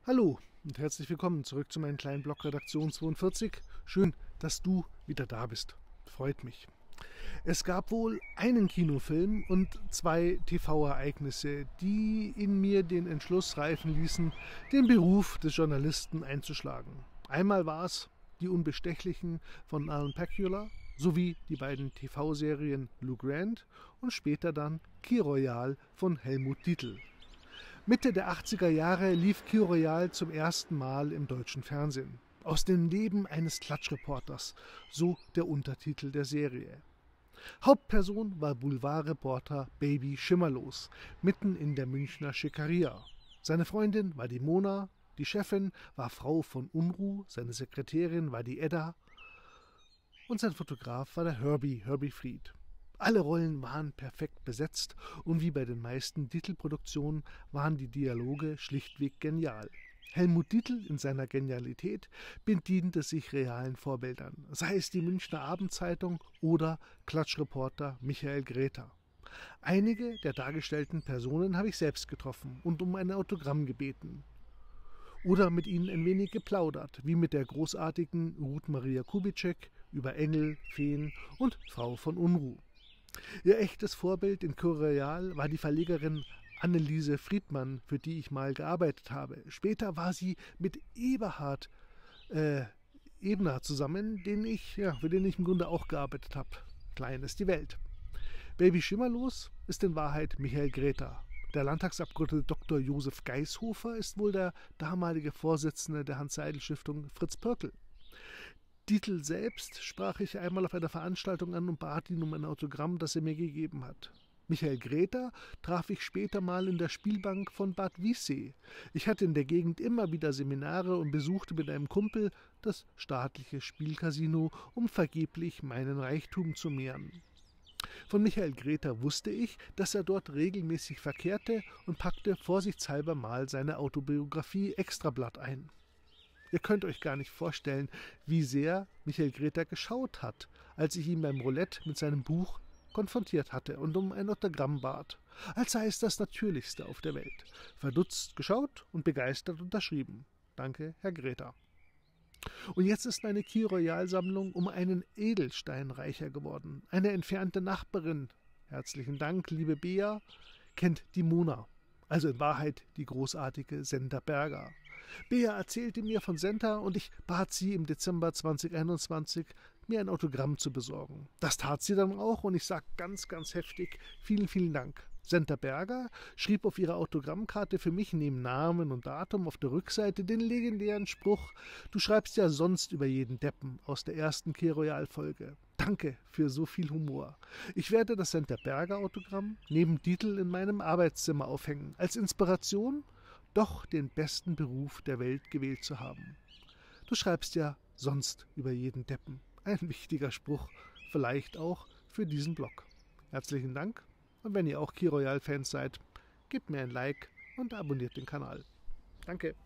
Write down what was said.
Hallo und herzlich willkommen zurück zu meinem kleinen Blog Redaktion 42. Schön, dass du wieder da bist. Freut mich. Es gab wohl einen Kinofilm und zwei TV-Ereignisse, die in mir den Entschluss reifen ließen, den Beruf des Journalisten einzuschlagen. Einmal war es Die Unbestechlichen von Alan Pakula sowie die beiden TV-Serien Lou Grant und später dann Key Royale von Helmut Dietl. Mitte der 80er Jahre lief Key Royale zum ersten Mal im deutschen Fernsehen. Aus dem Leben eines Klatschreporters, so der Untertitel der Serie. Hauptperson war Boulevardreporter Baby Schimmerlos, mitten in der Münchner Schickeria. Seine Freundin war die Mona, die Chefin war Frau von Unruh, seine Sekretärin war die Edda und sein Fotograf war der Herbie Fried. Alle Rollen waren perfekt besetzt und wie bei den meisten Dietl-Produktionen waren die Dialoge schlichtweg genial. Helmut Dietl in seiner Genialität bediente sich realen Vorbildern, sei es die Münchner Abendzeitung oder Klatschreporter Michael Greta. Einige der dargestellten Personen habe ich selbst getroffen und um ein Autogramm gebeten. Oder mit ihnen ein wenig geplaudert, wie mit der großartigen Ruth Maria Kubitschek über Engel, Feen und Frau von Unruh. Ihr echtes Vorbild in Key Royale war die Verlegerin Anneliese Friedmann, für die ich mal gearbeitet habe. Später war sie mit Eberhard Ebner zusammen, für den ich im Grunde auch gearbeitet habe. Klein ist die Welt. Baby Schimmerlos ist in Wahrheit Michael Greta. Der Landtagsabgeordnete Dr. Josef Geishofer ist wohl der damalige Vorsitzende der Hans-Seidel-Stiftung Fritz Pörkl. Dietl selbst sprach ich einmal auf einer Veranstaltung an und bat ihn um ein Autogramm, das er mir gegeben hat. Michael Greta traf ich später mal in der Spielbank von Bad Wiessee. Ich hatte in der Gegend immer wieder Seminare und besuchte mit einem Kumpel das staatliche Spielcasino, um vergeblich meinen Reichtum zu mehren. Von Michael Greta wusste ich, dass er dort regelmäßig verkehrte und packte vorsichtshalber mal seine Autobiografie Extrablatt ein. Ihr könnt euch gar nicht vorstellen, wie sehr Michael Greta geschaut hat, als ich ihn beim Roulette mit seinem Buch konfrontiert hatte und um ein Autogramm bat, als sei es das Natürlichste auf der Welt. Verdutzt geschaut und begeistert unterschrieben. Danke, Herr Greta. Und jetzt ist meine Key Royale Sammlung um einen Edelstein reicher geworden. Eine entfernte Nachbarin, herzlichen Dank, liebe Bea, kennt die Mona, also in Wahrheit die großartige Senta Berger. Bea erzählte mir von Senta und ich bat sie im Dezember 2021, mir ein Autogramm zu besorgen. Das tat sie dann auch und ich sage ganz, ganz heftig, vielen, vielen Dank. Senta Berger schrieb auf ihrer Autogrammkarte für mich neben Namen und Datum auf der Rückseite den legendären Spruch: Du schreibst ja sonst über jeden Deppen aus der ersten Key Royale Folge. Danke für so viel Humor. Ich werde das Senta Berger Autogramm neben Dietl in meinem Arbeitszimmer aufhängen, als Inspiration, doch den besten Beruf der Welt gewählt zu haben. Du schreibst ja sonst über jeden Deppen. Ein wichtiger Spruch, vielleicht auch für diesen Blog. Herzlichen Dank und wenn ihr auch Key Royale Fans seid, gebt mir ein Like und abonniert den Kanal. Danke.